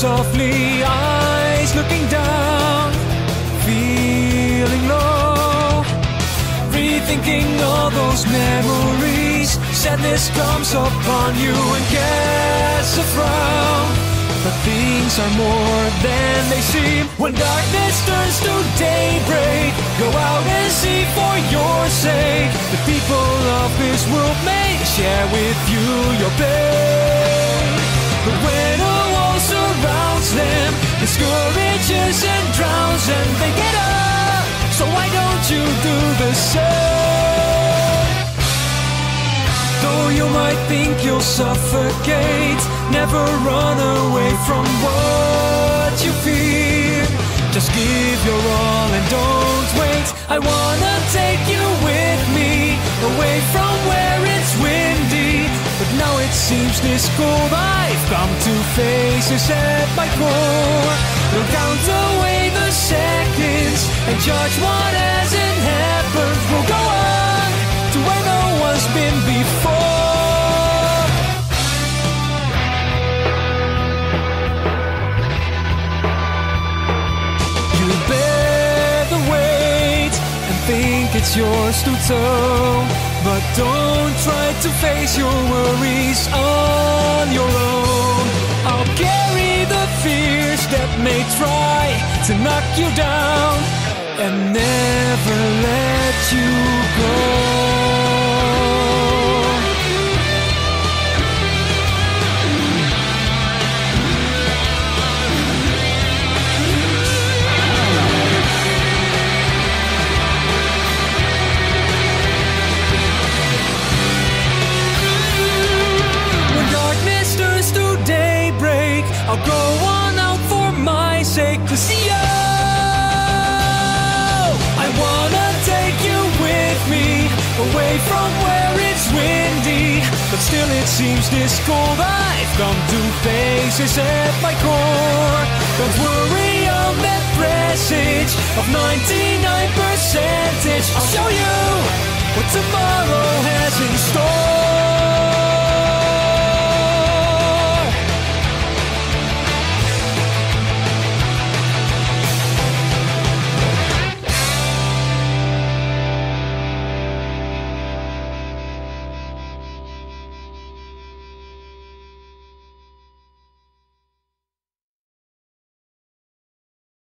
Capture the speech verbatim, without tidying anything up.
softly, eyes looking down, feeling low, rethinking all those memories. Sadness comes upon you and casts a frown. But things are more than they seem when darkness turns to daybreak. Go out and see for your sake. The people of this world may share with you your pain, but when a wall surrounds them, discourages and drowns them, they get up. So why don't you do the same? Though you might think you'll suffocate, never run away from what you fear. Just give your all and don't wait. I wanna take you with me, away from where it's windy. But now it seems this cold I've come to face is at my core. We'll count away the seconds and judge what hasn't happened. We'll go on to where no one's been before. Think it's yours to tow, but don't try to face your worries on your own. I'll carry the fears that may try to knock you down and never let you go. I'll go on out for my sake to see you. I wanna take you with me, away from where it's windy. But still it seems this cold I've come to face is at my core. Don't worry on that presage of ninety-nine percentage. I'll show you what tomorrow has in store.